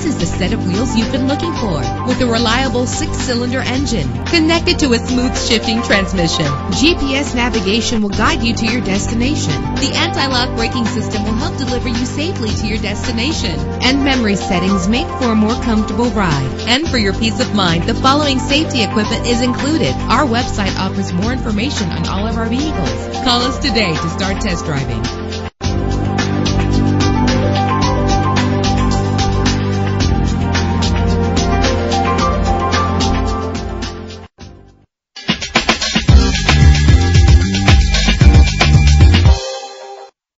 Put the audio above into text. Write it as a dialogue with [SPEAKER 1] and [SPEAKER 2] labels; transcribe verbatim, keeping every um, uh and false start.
[SPEAKER 1] This is the set of wheels you've been looking for, with a reliable six-cylinder engine connected to a smooth shifting transmission. G P S navigation will guide you to your destination. The anti-lock braking system will help deliver you safely to your destination. And memory settings make for a more comfortable ride. And for your peace of mind, the following safety equipment is included. Our website offers more information on all of our vehicles. Call us today to start test driving.